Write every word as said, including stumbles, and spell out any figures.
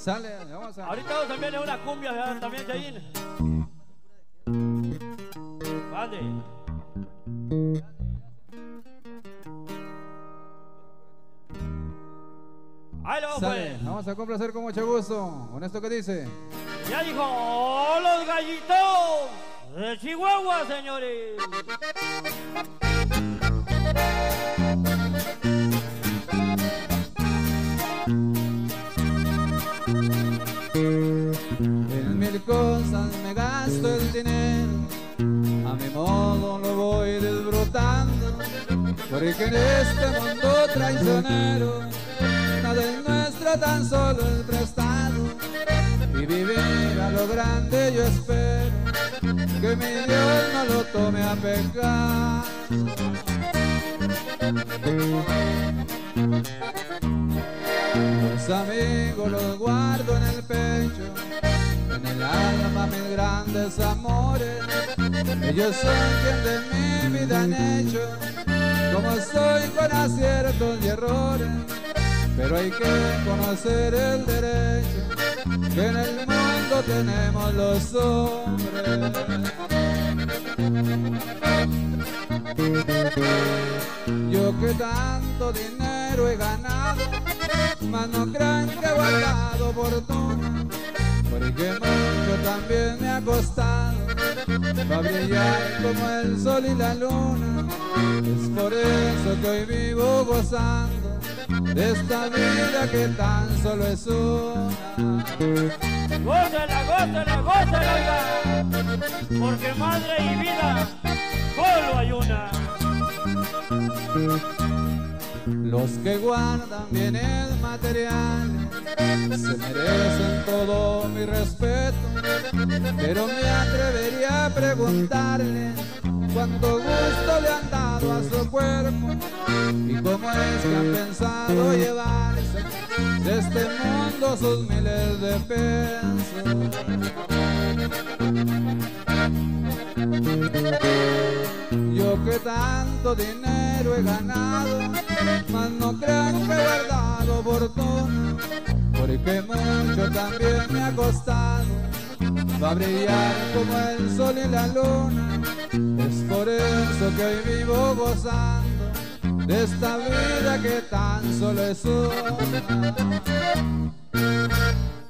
Sale, vamos a... Ahorita vamos también a una cumbia ¿verdad? También, Chayin. Vale. Ahí lo vamos, Sale, pues. vamos a complacer con mucho gusto. Con esto que dice. Ya dijo, ¡oh, los gallitos de Chihuahua, señores! En mil cosas me gasto el dinero, a mi modo lo voy disfrutando, porque en este mundo traicionero nada es nuestro, tan solo el prestado, y vivir a lo grande yo espero que mi Dios no lo tome a pecar. Los amigos los guardo en el pecho, en el alma mis grandes amores. Ellos son quien de mi vida han hecho, como soy con aciertos y errores. Pero hay que conocer el derecho que en el mundo tenemos los hombres. Yo que tanto dinero he ganado, mas no crean que he guardado fortuna, porque mucho también me ha costado para brillar como el sol y la luna. Es por eso que hoy vivo gozando de esta vida que tan solo es una. ¡Gózala, gózala, gózala, oiga! Porque madre y vida solo hay una. Los que guardan bienes materiales se merecen todo mi respeto, pero me atrevería a preguntarle cuánto gusto le han dado a su cuerpo y cómo es que han pensado llevarse de este mundo sus miles de pesos. Yo que tanto dinero he ganado, mas no crean que he guardado fortuna, porque mucho también me ha costado para brillar como el sol y la luna. Es por eso que hoy vivo gozando de esta vida que tan solo es una.